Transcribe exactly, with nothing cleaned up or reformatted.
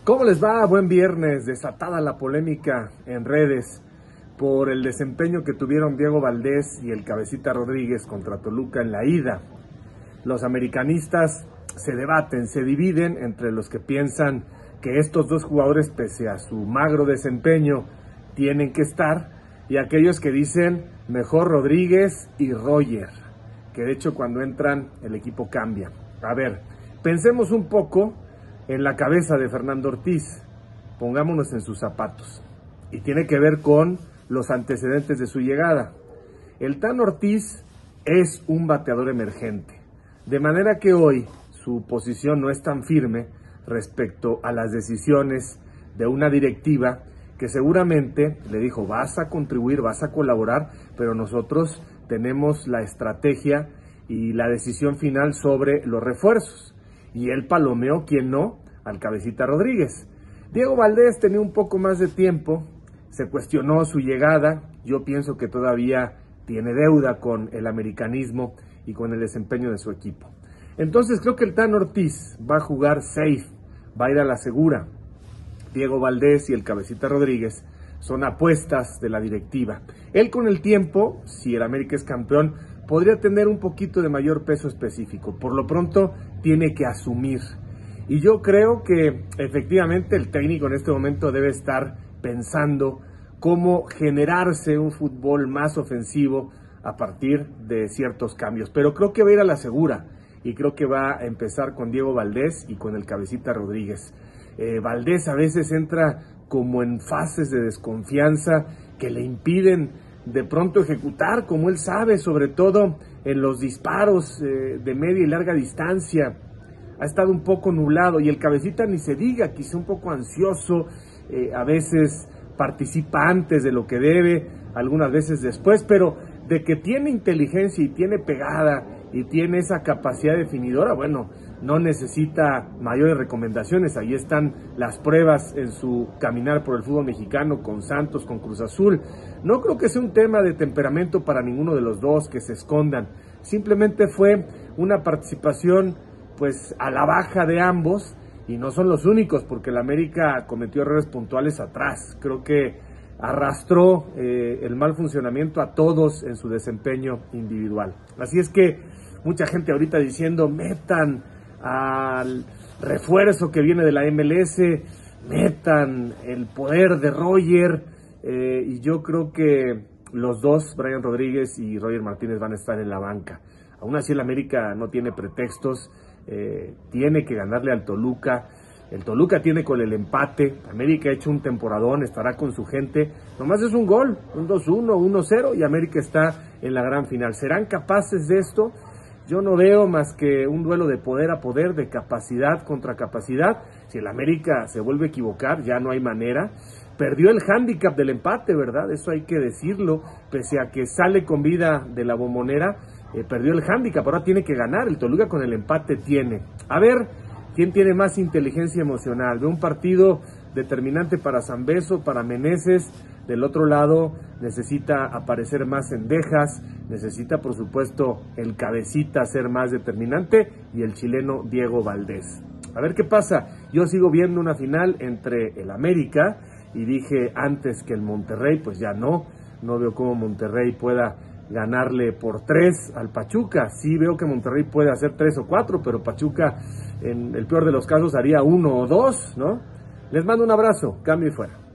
¿Cómo les va? Buen viernes. Desatada la polémica en redes por el desempeño que tuvieron Diego Valdés y el Cabecita Rodríguez contra Toluca en la ida. Los americanistas se debaten, se dividen entre los que piensan que estos dos jugadores, pese a su magro desempeño, tienen que estar, y aquellos que dicen mejor Rodríguez y Roger, que de hecho cuando entran el equipo cambia. A ver, pensemos un poco en la cabeza de Fernando Ortiz, pongámonos en sus zapatos, y tiene que ver con los antecedentes de su llegada. El Tan Ortiz es un bateador emergente, de manera que hoy su posición no es tan firme respecto a las decisiones de una directiva que seguramente le dijo: vas a contribuir, vas a colaborar, pero nosotros tenemos la estrategia y la decisión final sobre los refuerzos. Y él palomeó, ¿quién no?, al Cabecita Rodríguez. Diego Valdés tenía un poco más de tiempo, se cuestionó su llegada. Yo pienso que todavía tiene deuda con el americanismo y con el desempeño de su equipo. Entonces creo que el Tan Ortiz va a jugar safe, va a ir a la segura. Diego Valdés y el Cabecita Rodríguez son apuestas de la directiva. Él, con el tiempo, si el América es campeón, podría tener un poquito de mayor peso específico. Por lo pronto tiene que asumir. Y yo creo que efectivamente el técnico en este momento debe estar pensando cómo generarse un fútbol más ofensivo a partir de ciertos cambios. Pero creo que va a ir a la segura y creo que va a empezar con Diego Valdés y con el Cabecita Rodríguez. Eh, Valdés a veces entra como en fases de desconfianza que le impiden de pronto ejecutar como él sabe, sobre todo en los disparos eh, de media y larga distancia. Ha estado un poco nublado, y el Cabecita ni se diga, quizá un poco ansioso, eh, a veces participa antes de lo que debe, algunas veces después, pero de que tiene inteligencia y tiene pegada y tiene esa capacidad definidora, bueno, no necesita mayores recomendaciones. Ahí están las pruebas en su caminar por el fútbol mexicano con Santos, con Cruz Azul. No creo que sea un tema de temperamento para ninguno de los dos, que se escondan. Simplemente fue una participación pues a la baja de ambos, y no son los únicos, porque el América cometió errores puntuales atrás. Creo que arrastró eh, el mal funcionamiento a todos en su desempeño individual. Así es que mucha gente ahorita diciendo: metan al refuerzo que viene de la M L S, metan el poder de Roger, eh, y yo creo que los dos, Brian Rodríguez y Roger Martínez, van a estar en la banca. Aún así el América no tiene pretextos, eh, tiene que ganarle al Toluca. El Toluca tiene con el empate, América ha hecho un temporadón, estará con su gente, nomás es un gol, un dos uno, uno cero, y América está en la gran final. ¿Serán capaces de esto? Yo no veo más que un duelo de poder a poder, de capacidad contra capacidad. Si el América se vuelve a equivocar, ya no hay manera. Perdió el hándicap del empate, ¿verdad? Eso hay que decirlo, pese a que sale con vida de la Bombonera, eh, perdió el hándicap, ahora tiene que ganar. El Toluca con el empate tiene. A ver, ¿quién tiene más inteligencia emocional? De un partido determinante para Zambeso, para Meneses. Del otro lado necesita aparecer más Cendejas, necesita por supuesto el Cabecita ser más determinante, y el chileno Diego Valdés. A ver qué pasa. Yo sigo viendo una final entre el América, y dije antes que el Monterrey, pues ya no, no veo cómo Monterrey pueda ganarle por tres al Pachuca. Sí veo que Monterrey puede hacer tres o cuatro, pero Pachuca en el peor de los casos haría uno o dos, ¿no? Les mando un abrazo, cambio y fuera.